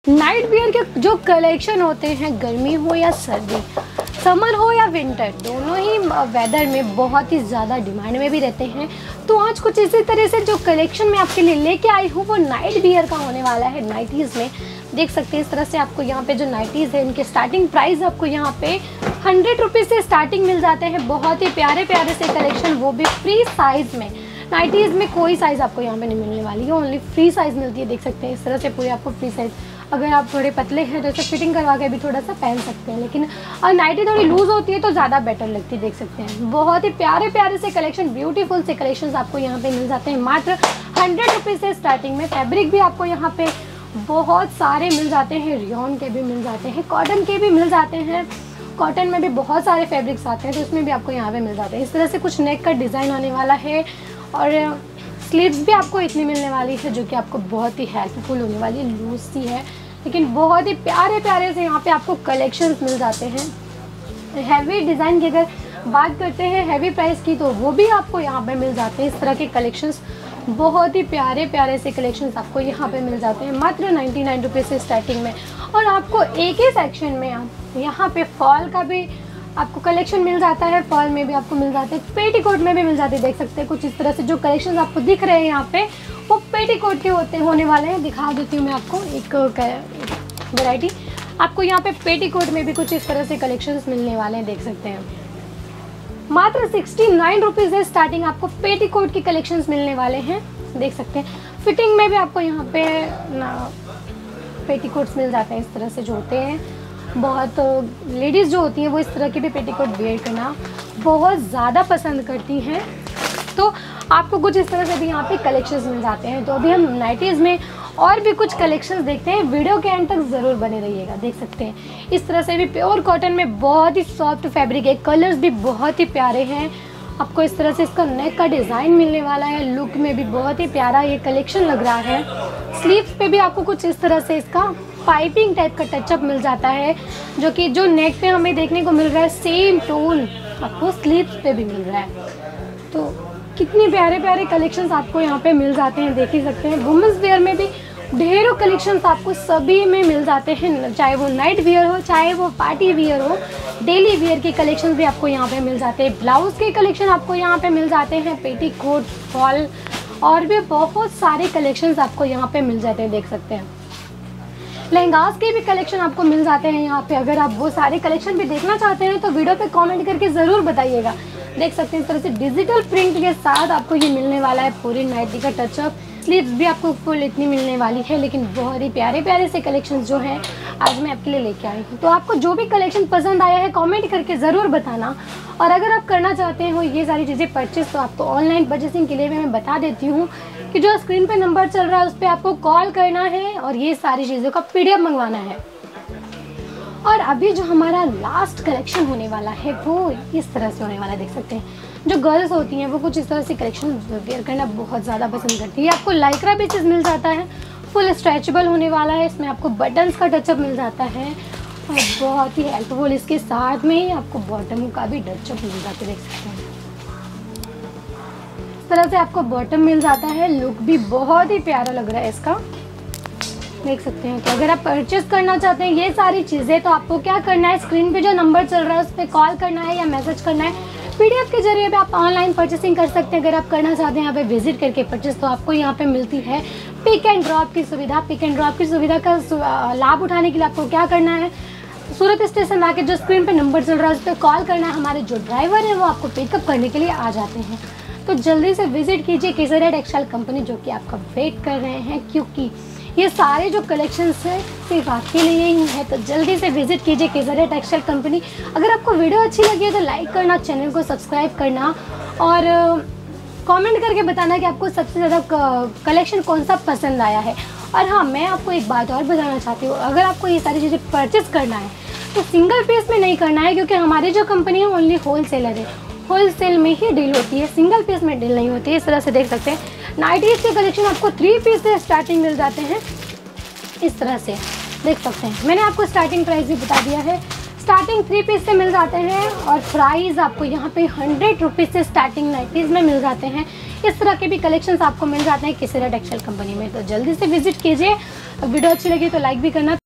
Night wear के जो collection होते हैं, गर्मी हो या सर्दी, समर हो या विंटर, दोनों ही वेदर में बहुत ही ज़्यादा डिमांड में भी रहते हैं। तो आज कुछ इसी तरह से जो कलेक्शन मैं आपके लिए लेके आई हूँ वो नाइट वियर का होने वाला है। नाइटीज़ में देख सकते हैं इस तरह से आपको यहाँ पे जो नाइटीज़ है इनके स्टार्टिंग प्राइस आपको यहाँ पे 100 रुपीज़ से स्टार्टिंग मिल जाते हैं। बहुत ही प्यारे प्यारे से कलेक्शन, वो भी फ्री साइज़ में। नाइटीज़ में कोई साइज़ आपको यहाँ पे नहीं मिलने वाली है, ओनली फ्री साइज़ मिलती है। देख सकते हैं इस तरह से पूरी आपको फ्री साइज़। अगर आप थोड़े पतले हैं तो इसे फिटिंग करवा के भी थोड़ा सा पहन सकते हैं, लेकिन नाइटी थोड़ी लूज़ होती है तो ज़्यादा बेटर लगती है। देख सकते हैं बहुत ही प्यारे प्यारे से कलेक्शन, ब्यूटीफुल से कलेक्शंस आपको यहाँ पे मिल जाते हैं मात्र 100 रुपीज़ से स्टार्टिंग में। फैब्रिक भी आपको यहाँ पे बहुत सारे मिल जाते हैं, रियॉन के भी मिल जाते हैं, कॉटन के भी मिल जाते हैं। कॉटन में भी बहुत सारे फैब्रिक्स आते हैं तो उसमें भी आपको यहाँ पे मिल जाते हैं। इस तरह से कुछ नेक का डिज़ाइन आने वाला है और स्लीव्स भी आपको इतनी मिलने वाली है जो कि आपको बहुत ही हेल्पफुल होने वाली है। लूज सी है लेकिन बहुत ही प्यारे प्यारे से यहाँ पे आपको कलेक्शंस मिल जाते हैं। हैवी डिज़ाइन की अगर बात करते हैं, हैवी प्राइस की, तो वो भी आपको यहाँ पे मिल जाते हैं। इस तरह के कलेक्शंस, बहुत ही प्यारे प्यारे से कलेक्शंस आपको यहाँ पे मिल जाते हैं मात्र 99 रुपीज़ से स्टार्टिंग में। और आपको एक ही सेक्शन में आप यहाँ पे फॉल का भी आपको कलेक्शन मिल जाता है, फॉल में भी आपको मिल जाते हैं, पेटीकोट में भी मिल जाते हैं। देख सकते हैं कुछ इस तरह से जो कलेक्शंस आपको दिख रहे हैं यहाँ पे वो पेटीकोट के होने वाले हैं। दिखा देती हूँ मैं आपको एक वैरायटी। आपको यहाँ पे पेटीकोट में भी कुछ इस तरह से कलेक्शंस मिलने वाले हैं। देख सकते हैं मात्र 69 रुपीज़ है स्टार्टिंग, आपको पेटीकोट की कलेक्शंस मिलने वाले हैं। देख सकते हैं फिटिंग में भी आपको यहाँ पे पेटीकोट्स मिल जाते हैं इस तरह से जो होते हैं। बहुत लेडीज़ जो होती हैं वो इस तरह के भी पेटीकोट वेयर करना बहुत ज़्यादा पसंद करती हैं, तो आपको कुछ इस तरह से भी यहाँ पे कलेक्शंस मिल जाते हैं। तो अभी हम नाइटीज़ में और भी कुछ कलेक्शंस देखते हैं, वीडियो के एंड तक ज़रूर बने रहिएगा। देख सकते हैं इस तरह से भी प्योर कॉटन में बहुत ही सॉफ्ट फैब्रिक है, कलर्स भी बहुत ही प्यारे हैं। आपको इस तरह से इसका नेक का डिज़ाइन मिलने वाला है, लुक में भी बहुत ही प्यारा ये कलेक्शन लग रहा है। स्लीव्स पे भी आपको कुछ इस तरह से इसका पाइपिंग टाइप का टचअप मिल जाता है, जो कि जो नेक पे हमें देखने को मिल रहा है सेम टोन आपको स्लीव्स पे भी मिल रहा है। तो कितने प्यारे प्यारे कलेक्शंस आपको यहाँ पे मिल जाते हैं, देख ही सकते हैं। वुमेंस वेयर में भी ढेरों कलेक्शंस आपको सभी में मिल जाते हैं, चाहे वो नाइट वियर हो, चाहे वो पार्टी वियर हो, डेली वियर के कलेक्शन भी आपको यहाँ पे मिल जाते हैं। ब्लाउज के कलेक्शन आपको यहाँ पे मिल जाते हैं, पेटीकोट, फॉल और भी बहुत सारे कलेक्शंस आपको यहाँ पे मिल जाते हैं। देख सकते हैं लहंगास के भी कलेक्शन आपको मिल जाते हैं यहाँ पे। अगर आप वो सारे कलेक्शन भी देखना चाहते हैं तो वीडियो पे कमेंट करके ज़रूर बताइएगा। देख सकते हैं इस तरह से डिजिटल प्रिंट के साथ आपको ये मिलने वाला है पूरी नाइटी का टचअप। स्लीव्स भी आपको फुल इतनी मिलने वाली है, लेकिन बहुत ही प्यारे प्यारे से कलेक्शन जो हैं आज मैं आपके लिए लेके आई हूँ। तो आपको जो भी कलेक्शन पसंद आया है कमेंट करके ज़रूर बताना। और अगर आप करना चाहते हो ये सारी चीज़ें परचेस, तो आपको ऑनलाइन परचेसिंग के लिए मैं बता देती हूँ कि जो स्क्रीन पे नंबर चल रहा है उस पर आपको कॉल करना है और ये सारी चीज़ों का PDF मंगवाना है। और अभी जो हमारा लास्ट कलेक्शन होने वाला है वो इस तरह से होने वाला है। देख सकते हैं जो गर्ल्स होती हैं वो कुछ इस तरह से कलेक्शन वेयर करना बहुत ज़्यादा पसंद करती है। आपको लाइक्रा पीसेस मिल जाता है, फुल स्ट्रेचेबल होने वाला है, इसमें आपको बटन्स का टचअप मिल जाता है और बहुत ही हेल्पफुल। इसके साथ में ही आपको बॉटम का भी टचअप मिल जाता है। देख सकते हैं इस तरह से आपको बॉटम मिल जाता है, लुक भी बहुत ही प्यारा लग रहा है इसका। देख सकते हैं। तो अगर आप परचेस करना चाहते हैं ये सारी चीज़ें तो आपको क्या करना है, स्क्रीन पे जो नंबर चल रहा है उस पर कॉल करना है या मैसेज करना है। PDF के जरिए भी आप ऑनलाइन परचेसिंग कर सकते हैं। अगर आप करना चाहते हैं यहाँ पे विजिट करके परचेस, तो आपको यहाँ पे मिलती है पिक एंड ड्रॉप की सुविधा। पिक एंड ड्रॉप की सुविधा का लाभ उठाने के लिए आपको क्या करना है, सूरत स्टेशन आके जो स्क्रीन पे नंबर चल रहा है उस पर कॉल करना है। हमारे जो ड्राइवर हैं वो आपको पिकअप करने के लिए आ जाते हैं। तो जल्दी से विजिट कीजिए केसरिया टेक्सटाइल कंपनी, जो कि आपका वेट कर रहे हैं, क्योंकि ये सारे जो कलेक्शंस है सिर्फ आपके लिए ही है। तो जल्दी से विजिट कीजिए केसरिया टेक्सटाइल कंपनी। अगर आपको वीडियो अच्छी लगी है तो लाइक करना, चैनल को सब्सक्राइब करना और कमेंट करके बताना कि आपको सबसे ज़्यादा कलेक्शन कौन सा पसंद आया है। और हाँ, मैं आपको एक बात और बताना चाहती हूँ, अगर आपको ये सारी चीज़ें परचेस करना है तो सिंगल पीस में नहीं करना है, क्योंकि हमारी जो कंपनी है ओनली होलसेलर है, होलसेल में ही डील होती है, सिंगल पीस में डील नहीं होती है। इस तरह से देख सकते हैं नाइटीज़ के कलेक्शन आपको 3 पीस से स्टार्टिंग मिल जाते हैं। इस तरह से देख सकते हैं, मैंने आपको स्टार्टिंग प्राइस भी बता दिया है। स्टार्टिंग 3 पीस से मिल जाते हैं और प्राइस आपको यहाँ पे 100 रुपीज़ से स्टार्टिंग नाइटीज़ में मिल जाते हैं। इस तरह के भी कलेक्शंस आपको मिल जाते हैं किसी टेक्सटाइल कंपनी में। तो जल्दी से विजिट कीजिए। वीडियो अच्छी लगी तो लाइक भी करना।